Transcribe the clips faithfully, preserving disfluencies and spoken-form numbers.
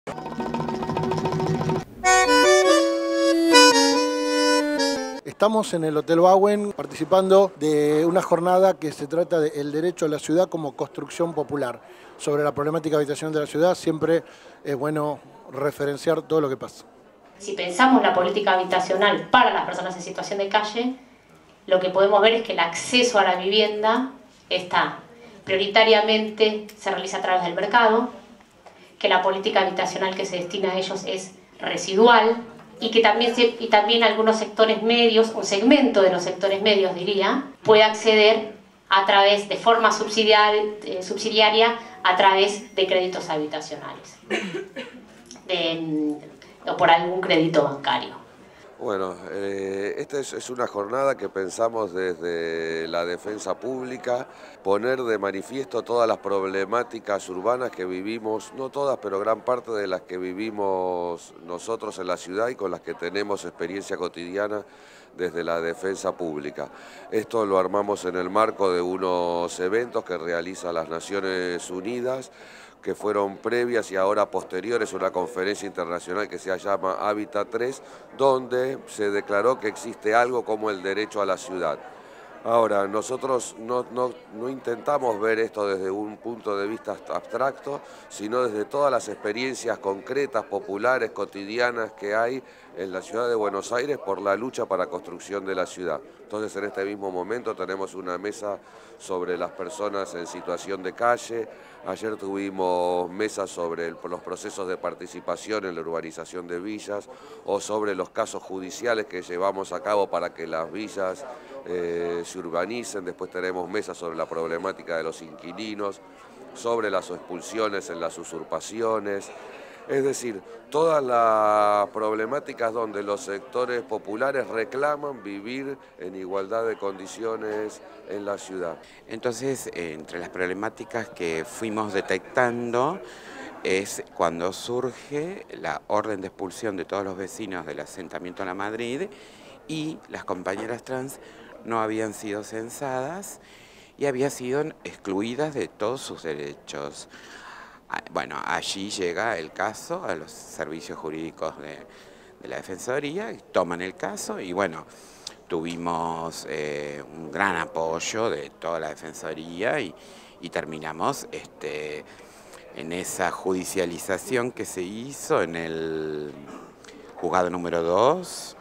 Estamos en el Hotel Bauen participando de una jornada que se trata del derecho a la ciudad como construcción popular. Sobre la problemática habitacional de la ciudad siempre es bueno referenciar todo lo que pasa. Si pensamos la política habitacional para las personas en situación de calle, lo que podemos ver es que el acceso a la vivienda está prioritariamente, se realiza a través del mercado, que la política habitacional que se destina a ellos es residual, y que también, se, y también algunos sectores medios, un segmento de los sectores medios diría, puede acceder a través de forma subsidiaria, eh, subsidiaria a través de créditos habitacionales de, o por algún crédito bancario. Bueno, eh, esta es, es una jornada que pensamos desde la defensa pública, poner de manifiesto todas las problemáticas urbanas que vivimos, no todas, pero gran parte de las que vivimos nosotros en la ciudad y con las que tenemos experiencia cotidiana desde la defensa pública. Esto lo armamos en el marco de unos eventos que realiza las Naciones Unidas, que fueron previas y ahora posteriores a una conferencia internacional que se llama Hábitat tres, donde se declaró que existe algo como el derecho a la ciudad. Ahora, nosotros no, no, no intentamos ver esto desde un punto de vista abstracto, sino desde todas las experiencias concretas, populares, cotidianas que hay en la ciudad de Buenos Aires por la lucha para la construcción de la ciudad. Entonces, en este mismo momento tenemos una mesa sobre las personas en situación de calle. Ayer tuvimos mesas sobre el, los procesos de participación en la urbanización de villas o sobre los casos judiciales que llevamos a cabo para que las villas eh, se urbanicen. Después tenemos mesas sobre la problemática de los inquilinos, sobre las expulsiones en las usurpaciones. Es decir, todas las problemáticas donde los sectores populares reclaman vivir en igualdad de condiciones en la ciudad. Entonces, eh, entre las problemáticas que fuimos detectando es cuando surge la orden de expulsión de todos los vecinos del asentamiento La Madrid y las compañeras trans no habían sido censadas y habían sido excluidas de todos sus derechos. Bueno, allí llega el caso a los servicios jurídicos de, de la Defensoría, toman el caso y bueno, tuvimos eh, un gran apoyo de toda la Defensoría y, y terminamos este, en esa judicialización que se hizo en el juzgado número dos,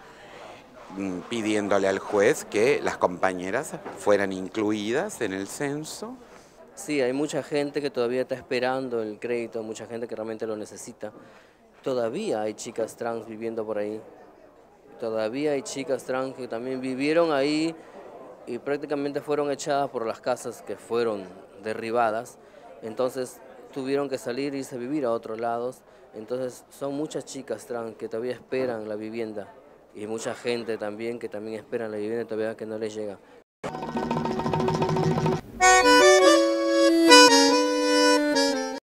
pidiéndole al juez que las compañeras fueran incluidas en el censo. Sí, hay mucha gente que todavía está esperando el crédito, mucha gente que realmente lo necesita. Todavía hay chicas trans viviendo por ahí. Todavía hay chicas trans que también vivieron ahí y prácticamente fueron echadas por las casas que fueron derribadas. Entonces tuvieron que salir e irse a vivir a otros lados. Entonces son muchas chicas trans que todavía esperan la vivienda y mucha gente también que también espera la vivienda y todavía que no les llega.